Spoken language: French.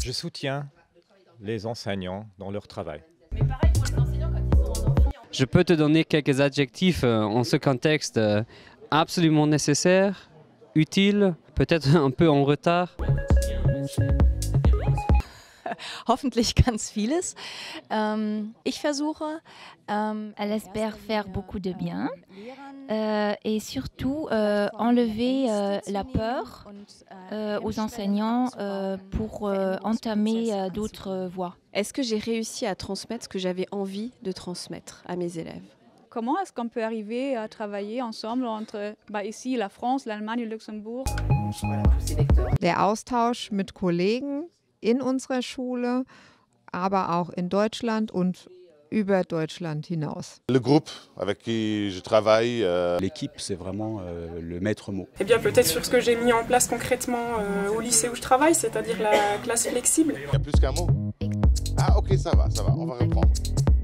Je soutiens les enseignants dans leur travail. Mais pareil pour les enseignants quand ils sont en amphi. Je peux te donner quelques adjectifs en ce contexte. Absolument nécessaire, utile, peut-être un peu en retard. Hoffentlich ganz vieles. Ich versuche, Elle espère faire beaucoup de bien et surtout enlever la peur aux enseignants pour entamer d'autres voies. Est-ce que j'ai réussi à transmettre ce que j'avais envie de transmettre à mes élèves? Comment est-ce qu'on peut arriver à travailler ensemble entre ici la France, l'Allemagne, le Luxembourg? Der Austausch mit Kollegen in unserer Schule, aber auch in Deutschland und über Deutschland hinaus. Le groupe avec qui je travaille. L'équipe, c'est vraiment le maître mot. Eh bien, peut-être sur ce que j'ai mis en place concrètement au lycée où je travaille, c'est-à-dire la classe flexible. Il y a plus qu'un mot. Ah ok, ça va, on va reprendre.